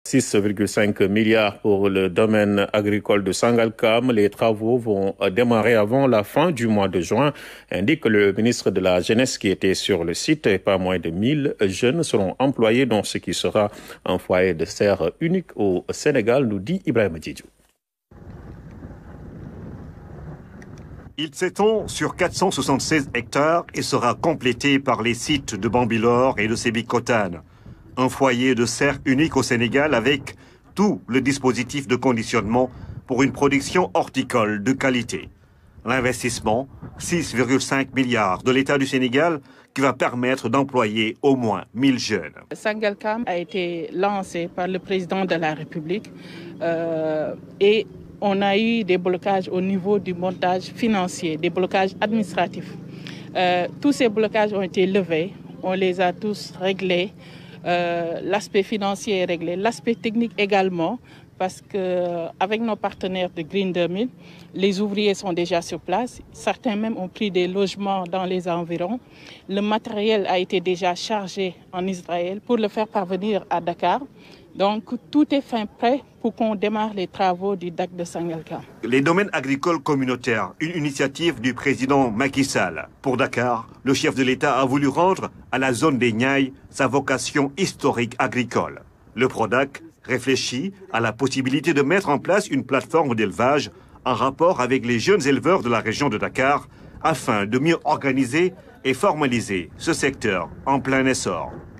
6,5 milliards pour le domaine agricole de Sangalkam. Les travaux vont démarrer avant la fin du mois de juin, indique le ministre de la Jeunesse qui était sur le site. Et pas moins de 1000 jeunes seront employés dans ce qui sera un foyer de serre unique au Sénégal, nous dit Ibrahima Djidjou. Il s'étend sur 476 hectares et sera complété par les sites de Bambilor et de Sébikotane. Un foyer de serre unique au Sénégal avec tout le dispositif de conditionnement pour une production horticole de qualité. L'investissement, 6,5 milliards de l'État du Sénégal qui va permettre d'employer au moins 1000 jeunes. Sangalkam a été lancé par le président de la République et on a eu des blocages au niveau du montage financier, des blocages administratifs. Tous ces blocages ont été levés, on les a tous réglés. L'aspect financier est réglé, l'aspect technique également, parce qu'avec nos partenaires de Green 2000, les ouvriers sont déjà sur place. Certains même ont pris des logements dans les environs. Le matériel a été déjà chargé en Israël pour le faire parvenir à Dakar. Donc tout est fin prêt pour qu'on démarre les travaux du DAC de Sangalkam. Les domaines agricoles communautaires, une initiative du président Macky Sall. Pour Dakar, le chef de l'État a voulu rendre à la zone des Niayes sa vocation historique agricole. Le PRODAC réfléchit à la possibilité de mettre en place une plateforme d'élevage en rapport avec les jeunes éleveurs de la région de Dakar afin de mieux organiser et formaliser ce secteur en plein essor.